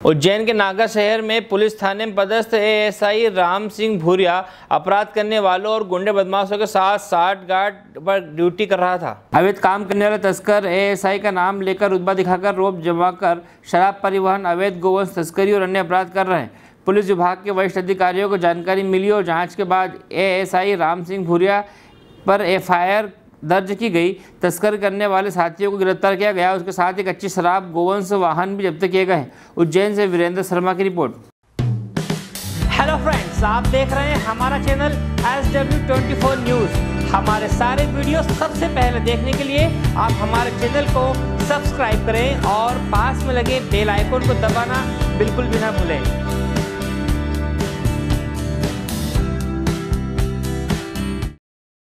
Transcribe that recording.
उज्जैन के नागा शहर में पुलिस थाने में पदस्थ एएसआई राम सिंह भूरिया अपराध करने वालों और गुंडे बदमाशों के साथ 60 गार्ड पर ड्यूटी कर रहा था। अवैध काम करने वाले तस्कर एएसआई का नाम लेकर रुतबा दिखाकर रोप जमा कर शराब परिवहन, अवैध गोवंश तस्करी और अन्य अपराध कर रहे हैं। पुलिस विभाग के वरिष्ठ अधिकारियों को जानकारी मिली और जाँच के बाद एएसआई राम सिंह भूरिया पर एफआईआर दर्ज की गई। तस्कर करने वाले साथियों को गिरफ्तार किया गया। उसके साथ एक कच्ची शराब, गोवंश वाहन भी जब्त किए गए हैं। उज्जैन से वीरेंद्र शर्मा की रिपोर्ट। हेलो फ्रेंड्स, आप देख रहे हैं हमारा चैनल SW24 न्यूज़। हमारे सारे वीडियो सबसे पहले देखने के लिए आप हमारे चैनल को सब्सक्राइब करें और पास में लगे बेल आइकन को दबाना बिल्कुल भी ना भूलें।